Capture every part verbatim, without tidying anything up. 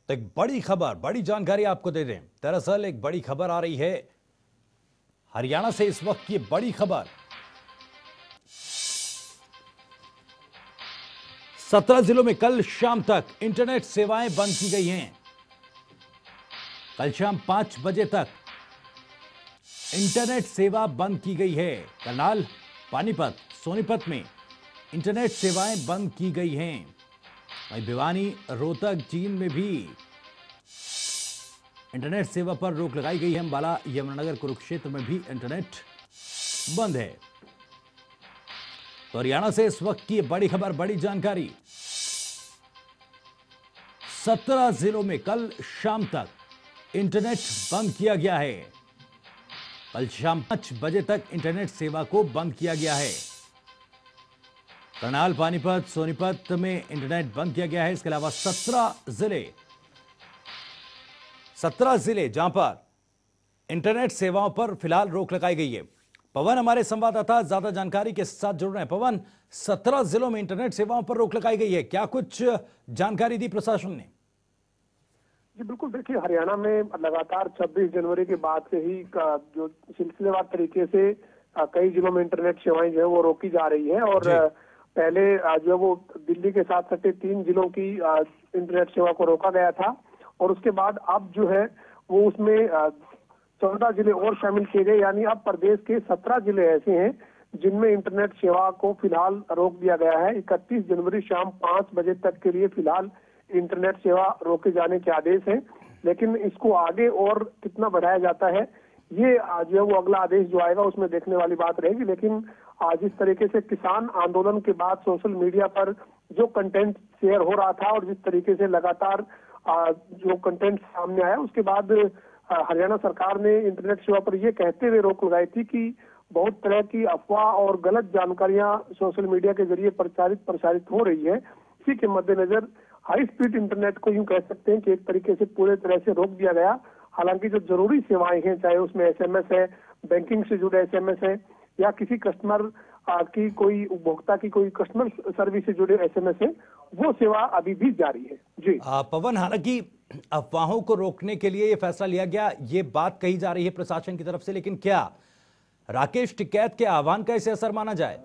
तो एक बड़ी खबर, बड़ी जानकारी आपको दे दें। दरअसल एक बड़ी खबर आ रही है हरियाणा से इस वक्त की बड़ी खबर। सत्रह जिलों में कल शाम तक इंटरनेट सेवाएं बंद की गई हैं। कल शाम पांच बजे तक इंटरनेट सेवा बंद की गई है। करनाल, पानीपत, सोनीपत में इंटरनेट सेवाएं बंद की गई हैं। वहीं भिवानी, रोहतक, जींद में भी इंटरनेट सेवा पर रोक लगाई गई है। अंबाला, यमुनानगर, कुरुक्षेत्र में भी इंटरनेट बंद है। तो हरियाणा से इस वक्त की बड़ी खबर, बड़ी जानकारी। सत्रह जिलों में कल शाम तक इंटरनेट बंद किया गया है। कल शाम पांच बजे तक इंटरनेट सेवा को बंद किया गया है। करनाल, पानीपत, सोनीपत में इंटरनेट बंद किया गया है। इसके अलावा सत्रह जिले सत्रह जिले जहां पर इंटरनेट सेवाओं पर फिलहाल रोक लगाई गई है। पवन हमारे संवाददाता ज्यादा जानकारी के साथ जुड़ रहे हैं। पवन, सत्रह जिलों में इंटरनेट सेवाओं पर रोक लगाई गई है, क्या कुछ जानकारी दी प्रशासन ने? जी बिल्कुल, देखिए हरियाणा में लगातार छब्बीस जनवरी के बाद से ही जो सिलसिलेवार तरीके से कई जिलों में इंटरनेट सेवाएं जो है वो रोकी जा रही है। और पहले जो है वो दिल्ली के साथ सटे तीन जिलों की इंटरनेट सेवा को रोका गया था और उसके बाद अब जो है वो उसमें चौदह जिले और शामिल किए गए। यानी अब प्रदेश के सत्रह जिले ऐसे हैं जिनमें इंटरनेट सेवा को फिलहाल रोक दिया गया है। इकतीस जनवरी शाम पांच बजे तक के लिए फिलहाल इंटरनेट सेवा रोके जाने के आदेश हैं, लेकिन इसको आगे और कितना बढ़ाया जाता है ये जो है वो अगला आदेश जो आएगा उसमें देखने वाली बात रहेगी। लेकिन आज इस तरीके से किसान आंदोलन के बाद सोशल मीडिया पर जो कंटेंट शेयर हो रहा था और जिस तरीके से लगातार जो कंटेंट सामने आया, उसके बाद हरियाणा सरकार ने इंटरनेट सेवा पर यह कहते हुए रोक लगाई थी कि बहुत तरह की अफवाह और गलत जानकारियां सोशल मीडिया के जरिए प्रचारित प्रसारित हो रही है। इसी के मद्देनजर हाई स्पीड इंटरनेट को यूं कह सकते हैं कि एक तरीके से पूरे तरह से रोक दिया गया। हालांकि जो जरूरी सेवाएं हैं, चाहे उसमें एसएमएस है, बैंकिंग से जुड़े एसएमएस है या किसी कस्टमर की कोई उपभोक्ता की कोई कस्टमर सर्विस से जुड़े एसएमएस है, वो सेवा अभी भी जारी है। जी आ, पवन, हालांकि अफवाहों को रोकने के लिए ये फैसला लिया गया, ये बात कही जा रही है प्रशासन की तरफ से, लेकिन क्या राकेश टिकैत के आह्वान का इसे असर माना जाए?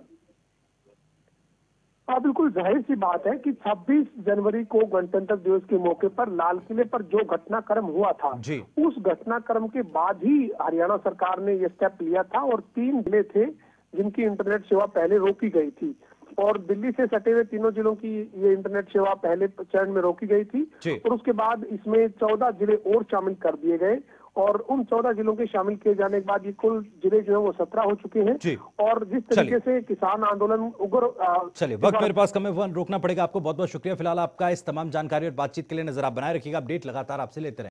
हाँ बिल्कुल, जाहिर सी बात है कि छब्बीस जनवरी को गणतंत्र दिवस के मौके पर लाल किले पर जो घटनाक्रम हुआ था, उस घटनाक्रम के बाद ही हरियाणा सरकार ने यह स्टेप लिया था और तीन जिले थे जिनकी इंटरनेट सेवा पहले रोकी गई थी और दिल्ली से सटे हुए तीनों जिलों की ये इंटरनेट सेवा पहले चरण में रोकी गई थी और उसके बाद इसमें चौदह जिले और शामिल कर दिए गए और उन चौदह जिलों के शामिल किए जाने के बाद ये कुल जिले जो है वो सत्रह हो चुके हैं। और जिस तरीके से किसान आंदोलन उग्र, चलिए वक्त मेरे पास कम है, रोकना पड़ेगा आपको। बहुत बहुत शुक्रिया फिलहाल आपका इस तमाम जानकारी और बातचीत के लिए। नजर आप बनाए रखिएगा, अपडेट लगातार आपसे लेते रहें।